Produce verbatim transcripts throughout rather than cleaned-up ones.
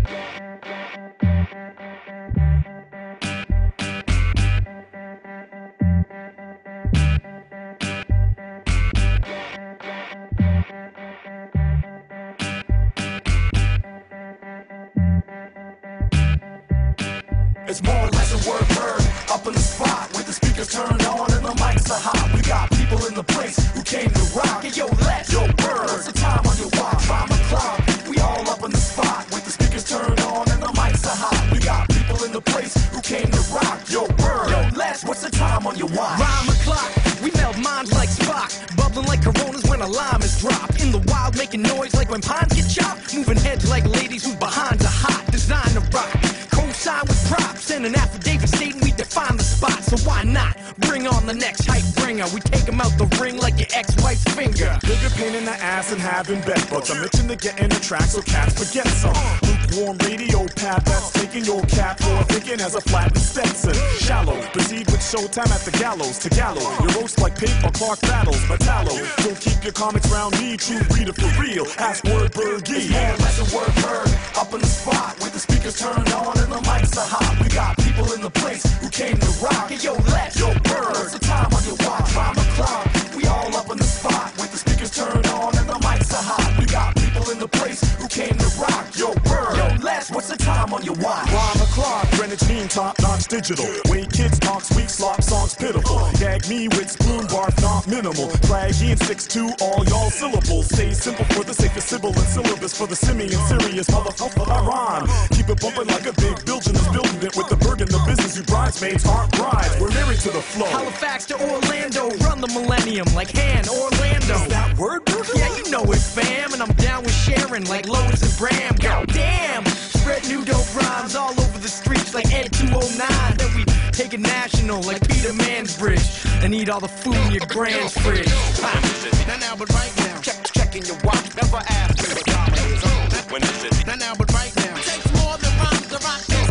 It's more or less a word heard up in the spot with the speakers turned on and the mics are hot. We got people in the place who came to rock. Hey, yo, let's yo bird. What's the time on your watch? Five o'clock. We all up in the spot with the speakers turned on and the mics are hot. We got people in the place who came to rock. Yo bird. Yo, Les, what's the time on your watch? Rhyme o'clock. We melt minds like Spock, bubbling like Coronas when a lime is dropped. In the wild, making noise like when pines get chopped. Moving heads like ladies whose behinds are hot. Design to rock. Co-sign with props and an affidavit stating we define the spot. So why not bring on the next hype bringer? We take him out the ring like your ex-wife's finger. Bigger pain in the ass and having bed bugs. I'm itching to get in the track so cats forget some. Lukewarm radio pad that's taking your cap for thinking as a flattened Stetson. Shallow, proceed with showtime at the gallows. To gallow, you roast like paper, Clark battles, Metallo. Don't keep your comics round me, true reader for real. Ask word Bergie. It's more or less a word heard up in the spot with the speakers turned on and the mics are hot. We got people in the place who came to rock. Hey, yo, let's yo bird. What's the time on your watch? Five o'clock. We all up in the spot with the speakers turned on and the mics are hot. We got people in the place who came to rock. Yo bird. Yo, Les, what's the time on your watch? Rhyme o'clock, Greenwich Mean Top Notch Digital. Way kids talks weak slop songs pitiful. Gag me with spoon barf not minimal. Plaggy and six two all y'all syllables. Stay simple for the sake of sibilant syllabus for the simian serious motherfucker I rhyme. Keep it bumping like a big building is building it with the berg in the business. You bridesmaids aren't brides. We're married to the flow. Halifax to Orlando, run the millennium like Han Orlando. Is that word, Burger? Yeah, you know it, fam, and I'm down with Sharon like Lotus and Bram. God damn, spread new dope rhymes all over the streets like Ed two oh nine. Then we take it national like Peter Mansbridge and eat all the food in your grand's fridge. Now, now, but right now, check, checking your watch. Never ask me what time it is. When is it? Now, now, but right now, takes more than rhymes to rock this.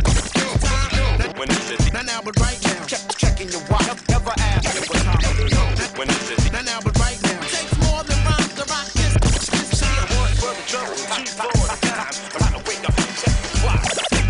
When is it? Now, now, but right now, check, checking your watch. Never ask me what time it is. When is it? Now, now, but right now, takes more than rhymes to rock this. One for the trouble, two for the time. Time to wake up, check the clock.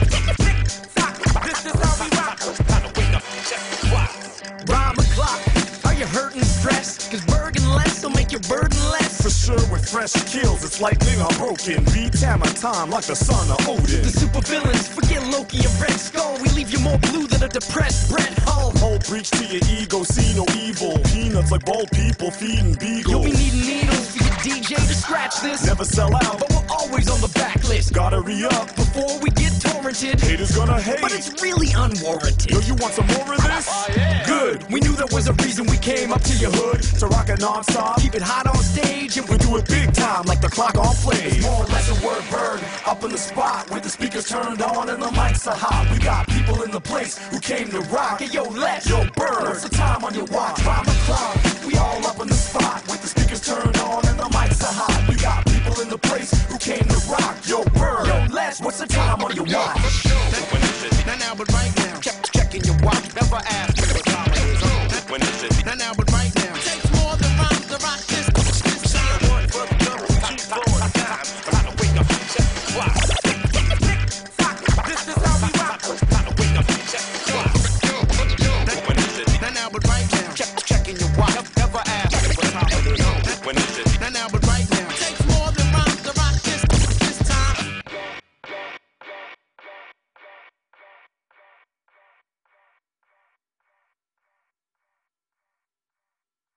This is how we rock. Time to wake up, check the clock. Rhyme o'clock. Are you hurting, stressed? Cause Bergen less will make your burden less. For sure with fresh kills, it's lightning unbroken. Beat hammer time like the son of Odin. The super villains, forget Loki and Red Skull. We leave you more blue than a depressed Brett Hull. Whole breach to your ego, see no evil. Peanuts like bald people feeding beagles. You'll be needing needles for your D J to scratch this. Never sell out, But we're always on the backlist. gotta re-up. Before we get torrented. Haters gonna hate. But it's really unwarranted. Yo, you want some more of this? Oh, yeah. Good. We knew there was a reason we came up to your hood. To rock it non-stop. Keep it hot on stage and We do it big time like the clock on play. More or less a word bird up in the spot with the speakers turned on and the mics are hot. We got people in the place who came to rock. Hey, yo, Les, yo bird. What's the time on your watch? Five o'clock. We all up in the spot with the speakers turned on and the mics are hot. We got people in the place who came to rock. Yo bird. Yo Les, what's the